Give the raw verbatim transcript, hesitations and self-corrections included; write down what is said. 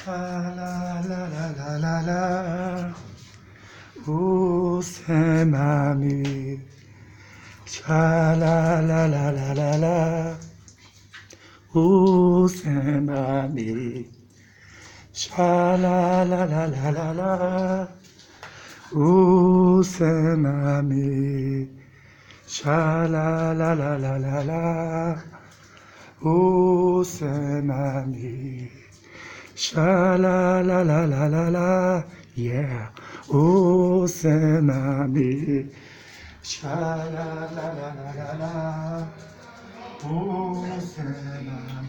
la la la la la la. Ooh, Samami. Cha la la la la la la. Ooh, Samami. Cha la la la la la la. Ooh, Samami. Cha la la la la la la. Ooh, Samami. Sha la la la la la la, yeah. Oh, Samami. Sha la la la la la la. Oh, Samami.